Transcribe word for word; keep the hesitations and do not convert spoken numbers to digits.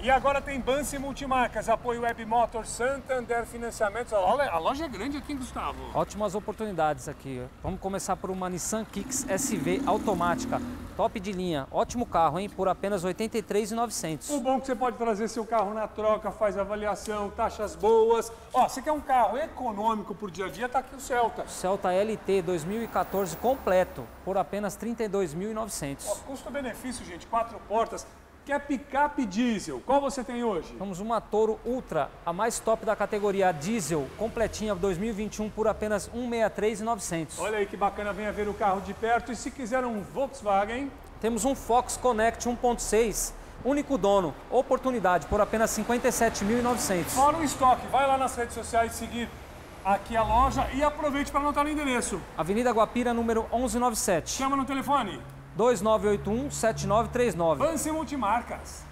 E agora tem Banse Multimarcas, apoio Web Motors, Santander Financiamentos. Olha, a loja é grande aqui, Gustavo. Ótimas oportunidades aqui. Vamos começar por uma Nissan Kicks S V automática, top de linha. Ótimo carro, hein? Por apenas oitenta e três mil e novecentos. O bom é que você pode trazer seu carro na troca, faz avaliação, taxas boas. Ó, você quer um carro econômico por dia a dia, tá aqui o Celta. Celta L T dois mil e quatorze completo, por apenas trinta e dois mil e novecentos. Custo-benefício, gente, quatro portas. Quer picape diesel? Qual você tem hoje? Temos uma Toro Ultra, a mais top da categoria diesel, completinha dois mil e vinte e um por apenas cento e sessenta e três mil e novecentos. Olha aí que bacana, venha ver o carro de perto. E se quiser um Volkswagen? Temos um Fox Connect um ponto seis, único dono, oportunidade por apenas cinquenta e sete mil e novecentos. Fora o estoque, vai lá nas redes sociais seguir aqui a loja e aproveite para anotar o endereço. Avenida Guapira, número onze noventa e sete. Chama no telefone. dois nove oito um, sete nove três nove. Banse Multimarcas.